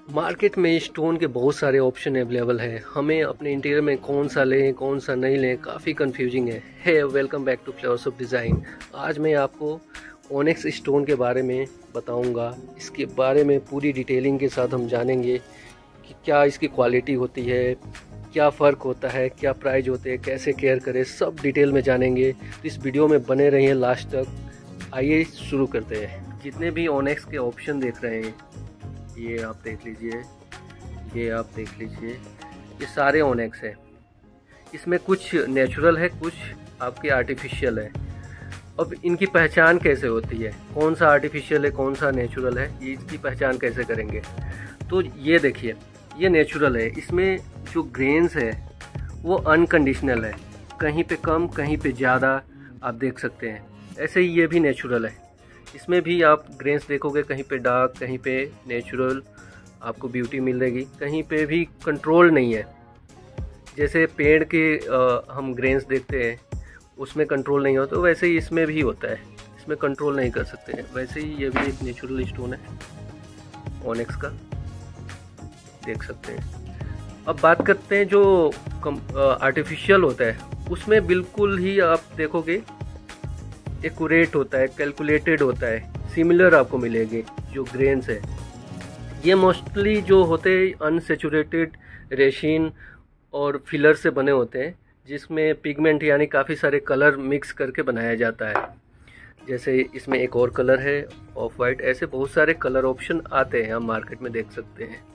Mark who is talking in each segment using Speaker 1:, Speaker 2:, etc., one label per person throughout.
Speaker 1: Market में stone के बहुत सारे ऑप्शन अवेलेबल हैं। हमें अपने इंटीरियर में कौन सा लें कौन सा नहीं लें काफ़ी कंफ्यूजिंग है। Welcome back to Flowers of Design. आज मैं आपको ओनिक्स स्टोन के बारे में बताऊंगा। इसके बारे में पूरी डिटेलिंग के साथ हम जानेंगे कि क्या इसकी क्वालिटी होती है, क्या फ़र्क होता है, क्या प्राइस होते हैं, कैसे केयर करें, सब डिटेल में जानेंगे। तो इस वीडियो में बने रहिए लास्ट तक। आइए शुरू करते हैं। जितने भी ओनिक्स के ऑप्शन देख रहे हैं, ये आप देख लीजिए, ये आप देख लीजिए, ये सारे ओनिक्स हैं। इसमें कुछ नेचुरल है, कुछ आपके आर्टिफिशियल है। अब इनकी पहचान कैसे होती है, कौन सा आर्टिफिशियल है कौन सा नेचुरल है, ये इसकी पहचान कैसे करेंगे? तो ये देखिए, ये नेचुरल है। इसमें जो ग्रेन्स है वो अनकंडीशनल है, कहीं पे कम कहीं पे ज़्यादा आप देख सकते हैं। ऐसे ही ये भी नेचुरल है। इसमें भी आप ग्रेन्स देखोगे, कहीं पे डार्क कहीं पे नेचुरल आपको ब्यूटी मिलेगी, कहीं पे भी कंट्रोल नहीं है। जैसे पेड़ के हम ग्रेन्स देखते हैं उसमें कंट्रोल नहीं होता, वैसे ही इसमें भी होता है, इसमें कंट्रोल नहीं कर सकते हैं। वैसे ही ये भी एक नेचुरल स्टोन है ओनिक्स का, देख सकते हैं। अब बात करते हैं जो आर्टिफिशियल होता है, उसमें बिल्कुल ही आप देखोगे एक्यूरेट होता है, कैलकुलेटेड होता है, सिमिलर आपको मिलेंगे जो ग्रेन्स है। ये मोस्टली जो होते हैं अनसेचुरेटेड रेशिन और फिलर से बने होते हैं, जिसमें पिगमेंट यानी काफ़ी सारे कलर मिक्स करके बनाया जाता है। जैसे इसमें एक और कलर है ऑफ वाइट, ऐसे बहुत सारे कलर ऑप्शन आते हैं, हम मार्केट में देख सकते हैं।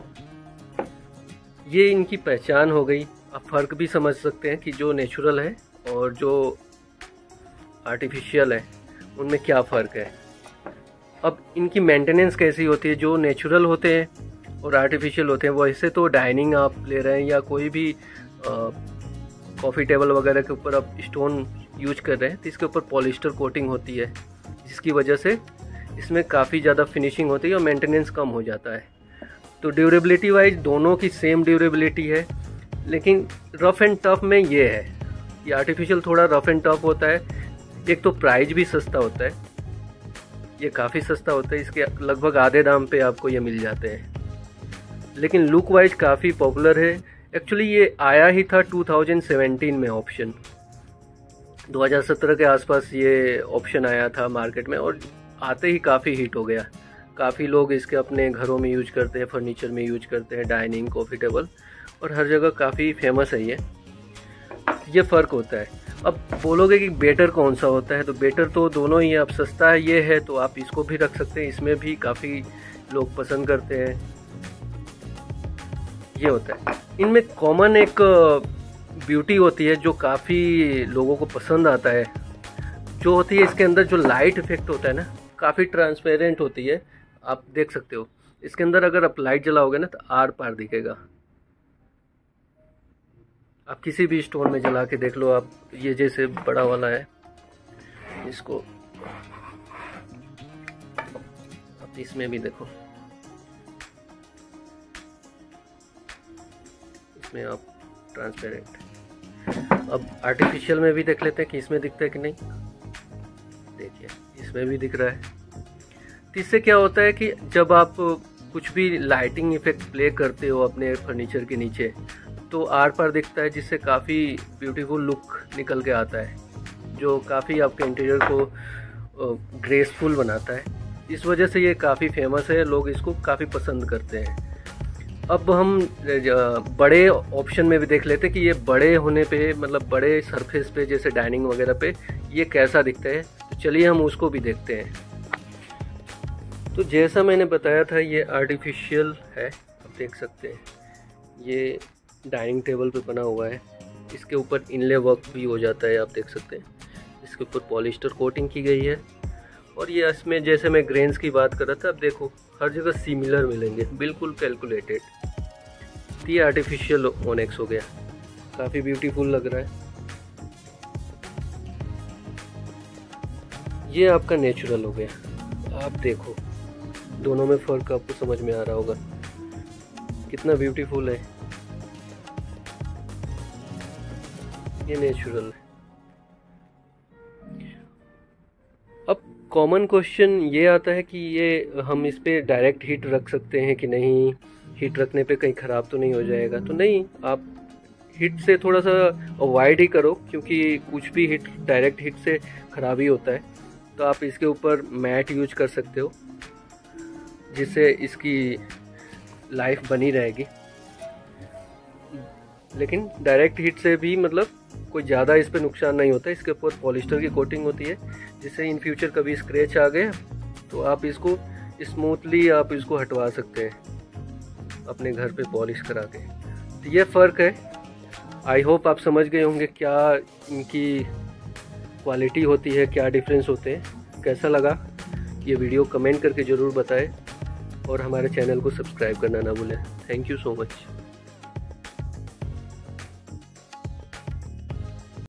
Speaker 1: ये इनकी पहचान हो गई। आप फ़र्क भी समझ सकते हैं कि जो नेचुरल है और जो आर्टिफिशियल है उनमें क्या फ़र्क है। अब इनकी मेंटेनेंस कैसी होती है? जो नेचुरल होते हैं और आर्टिफिशियल होते हैं, वैसे तो डाइनिंग आप ले रहे हैं या कोई भी कॉफ़ी टेबल वगैरह के ऊपर आप स्टोन यूज कर रहे हैं, तो इसके ऊपर पॉलिस्टर कोटिंग होती है, जिसकी वजह से इसमें काफ़ी ज़्यादा फिनिशिंग होती है और मेंटेनेंस कम हो जाता है। तो ड्यूरेबिलिटी वाइज दोनों की सेम ड्यूरेबिलिटी है, लेकिन रफ़ एंड टफ में ये है, ये आर्टिफिशियल थोड़ा रफ़ एंड टफ होता है। एक तो प्राइस भी सस्ता होता है, ये काफ़ी सस्ता होता है, इसके लगभग आधे दाम पे आपको ये मिल जाते हैं। लेकिन लुक वाइज काफ़ी पॉपुलर है। एक्चुअली ये आया ही था 2017 में ऑप्शन, 2017 के आसपास ये ऑप्शन आया था मार्केट में, और आते ही काफ़ी हिट हो गया। काफ़ी लोग इसके अपने घरों में यूज करते हैं, फर्नीचर में यूज करते हैं, डाइनिंग, कॉफ़ी टेबल, और हर जगह काफ़ी फेमस है ये फ़र्क होता है। अब बोलोगे कि बेटर कौन सा होता है, तो बेटर तो दोनों ही है। अब सस्ता है ये है तो आप इसको भी रख सकते हैं, इसमें भी काफ़ी लोग पसंद करते हैं। ये होता है। इनमें कॉमन एक ब्यूटी होती है जो काफ़ी लोगों को पसंद आता है, जो होती है इसके अंदर जो लाइट इफेक्ट होता है ना, काफ़ी ट्रांसपेरेंट होती है। आप देख सकते हो इसके अंदर अगर आप लाइट जलाओगे ना तो आर पार दिखेगा। आप किसी भी स्टोन में जला के देख लो। आप ये जैसे बड़ा वाला है, इसको आप इसमें भी देखो, इसमें आप ट्रांसपेरेंट। अब आर्टिफिशियल में भी देख लेते हैं कि इसमें दिखता है कि नहीं। देखिए इसमें भी दिख रहा है। तो इससे क्या होता है कि जब आप कुछ भी लाइटिंग इफेक्ट प्ले करते हो अपने फर्नीचर के नीचे, तो आर पार दिखता है, जिससे काफ़ी ब्यूटीफुल लुक निकल के आता है, जो काफ़ी आपके इंटीरियर को ग्रेसफुल बनाता है। इस वजह से ये काफ़ी फेमस है, लोग इसको काफ़ी पसंद करते हैं। अब हम बड़े ऑप्शन में भी देख लेते हैं कि ये बड़े होने पे, मतलब बड़े सरफेस पे, जैसे डाइनिंग वगैरह पे ये कैसा दिखता है। तो चलिए हम उसको भी देखते हैं। तो जैसा मैंने बताया था, ये आर्टिफिशियल है, आप देख सकते हैं। ये डाइनिंग टेबल पे बना हुआ है, इसके ऊपर इनले वर्क भी हो जाता है, आप देख सकते हैं। इसके ऊपर पॉलिस्टर कोटिंग की गई है, और ये इसमें जैसे मैं ग्रेन्स की बात कर रहा था, अब देखो हर जगह सिमिलर मिलेंगे, बिल्कुल कैलकुलेटेड। ये आर्टिफिशियल ओनिक्स हो गया, काफ़ी ब्यूटीफुल लग रहा है। ये आपका नेचुरल हो गया। आप देखो दोनों में फ़र्क आपको समझ में आ रहा होगा, कितना ब्यूटीफुल है। ये नेचुरल है। अब कॉमन क्वेश्चन ये आता है कि ये हम इस पे डायरेक्ट हीट रख सकते हैं कि नहीं, हीट रखने पे कहीं ख़राब तो नहीं हो जाएगा। तो नहीं, आप हीट से थोड़ा सा अवॉइड ही करो, क्योंकि कुछ भी हीट डायरेक्ट हीट से ख़राब ही होता है। तो आप इसके ऊपर मैट यूज कर सकते हो, जिससे इसकी लाइफ बनी रहेगी। लेकिन डायरेक्ट हीट से भी मतलब कोई ज़्यादा इस पे नुकसान नहीं होता है। इसके ऊपर पॉलिस्टर की कोटिंग होती है, जिससे इन फ्यूचर कभी स्क्रैच आ गए तो आप इसको स्मूथली आप इसको हटवा सकते हैं अपने घर पे पॉलिश करा के। तो ये फ़र्क है। आई होप आप समझ गए होंगे क्या इनकी क्वालिटी होती है, क्या डिफरेंस होते हैं। कैसा लगा ये वीडियो कमेंट करके ज़रूर बताएं, और हमारे चैनल को सब्सक्राइब करना ना भूलें। Thank you so much.